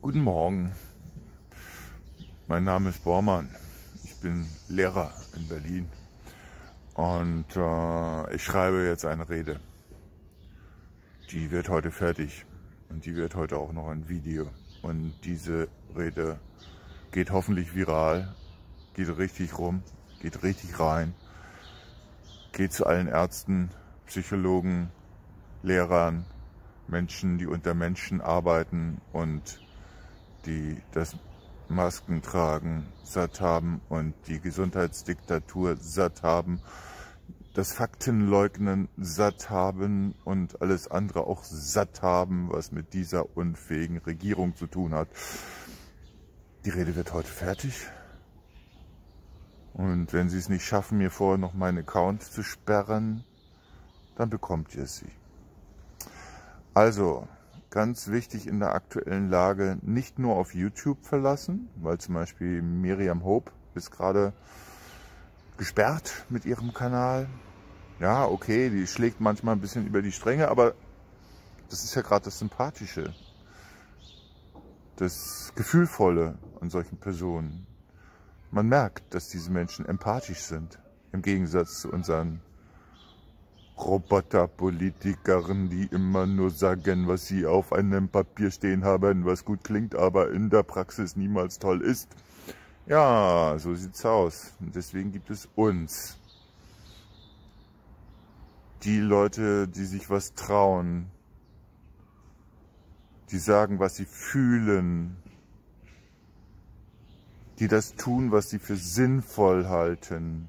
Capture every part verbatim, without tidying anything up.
Guten Morgen, mein Name ist Bormann. Ich bin Lehrer in Berlin und äh, ich schreibe jetzt eine Rede. Die wird heute fertig und die wird heute auch noch ein Video. Und diese Rede geht hoffentlich viral, geht richtig rum, geht richtig rein, geht zu allen Ärzten, Psychologen, Lehrern, Menschen, die unter Menschen arbeiten und die das Masken tragen satt haben und die Gesundheitsdiktatur satt haben, das Faktenleugnen satt haben und alles andere auch satt haben, was mit dieser unfähigen Regierung zu tun hat. Die Rede wird heute fertig. Und wenn Sie es nicht schaffen, mir vorher noch meinen Account zu sperren, dann bekommt ihr sie. Also, ganz wichtig in der aktuellen Lage, nicht nur auf YouTube verlassen, weil zum Beispiel Miriam Hope ist gerade gesperrt mit ihrem Kanal. Ja, okay, die schlägt manchmal ein bisschen über die Stränge, aber das ist ja gerade das Sympathische, das Gefühlvolle an solchen Personen. Man merkt, dass diese Menschen empathisch sind, im Gegensatz zu unseren Roboterpolitikern, die immer nur sagen, was sie auf einem Papier stehen haben, was gut klingt, aber in der Praxis niemals toll ist. Ja, so sieht's aus. Und deswegen gibt es uns. Die Leute, die sich was trauen, die sagen, was sie fühlen, die das tun, was sie für sinnvoll halten,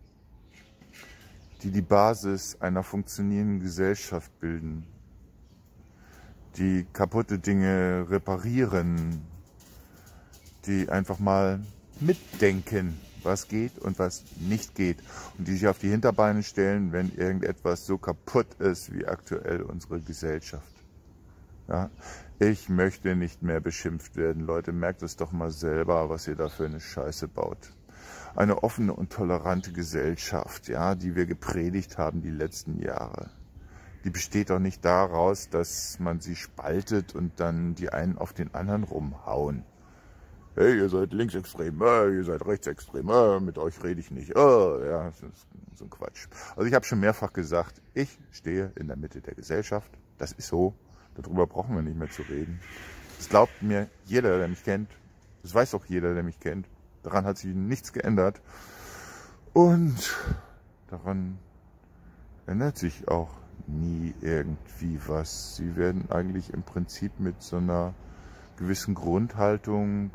die die Basis einer funktionierenden Gesellschaft bilden, die kaputte Dinge reparieren, die einfach mal mitdenken, was geht und was nicht geht und die sich auf die Hinterbeine stellen, wenn irgendetwas so kaputt ist wie aktuell unsere Gesellschaft. Ja, ich möchte nicht mehr beschimpft werden, Leute, merkt es doch mal selber, was ihr da für eine Scheiße baut. Eine offene und tolerante Gesellschaft, ja, die wir gepredigt haben die letzten Jahre, die besteht doch nicht daraus, dass man sie spaltet und dann die einen auf den anderen rumhauen. Hey, ihr seid linksextrem, äh, ihr seid rechtsextrem, äh, mit euch rede ich nicht. Äh, ja, das ist so ein Quatsch. Also ich habe schon mehrfach gesagt, ich stehe in der Mitte der Gesellschaft, das ist so, darüber brauchen wir nicht mehr zu reden. Das glaubt mir jeder, der mich kennt, das weiß auch jeder, der mich kennt. Daran hat sich nichts geändert und daran ändert sich auch nie irgendwie was. Sie werden eigentlich im Prinzip mit so einer gewissen Grundhaltung,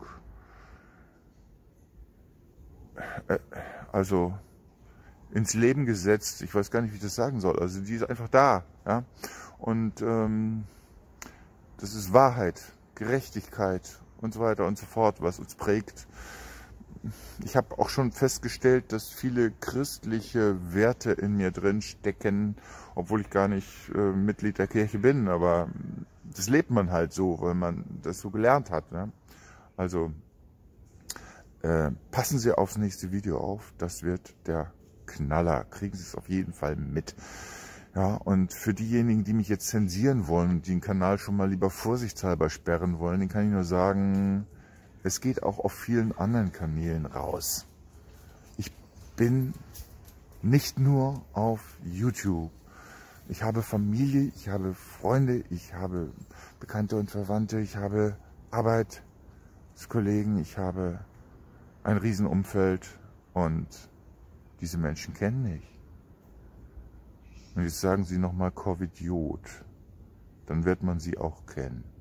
äh, also ins Leben gesetzt. Ich weiß gar nicht, wie ich das sagen soll. Also die ist einfach da, ja. Und ähm, das ist Wahrheit, Gerechtigkeit und so weiter und so fort, was uns prägt. Ich habe auch schon festgestellt, dass viele christliche Werte in mir drin stecken, obwohl ich gar nicht äh, Mitglied der Kirche bin, aber das lebt man halt so, weil man das so gelernt hat. Ne? Also äh, passen Sie aufs nächste Video auf, das wird der Knaller, kriegen Sie es auf jeden Fall mit. Ja, und für diejenigen, die mich jetzt zensieren wollen, die den Kanal schon mal lieber vorsichtshalber sperren wollen, den kann ich nur sagen, es geht auch auf vielen anderen Kanälen raus. Ich bin nicht nur auf YouTube. Ich habe Familie, ich habe Freunde, ich habe Bekannte und Verwandte, ich habe Arbeitskollegen, ich habe ein Riesenumfeld und diese Menschen kennen mich. Und jetzt sagen Sie nochmal Covidiot, dann wird man sie auch kennen.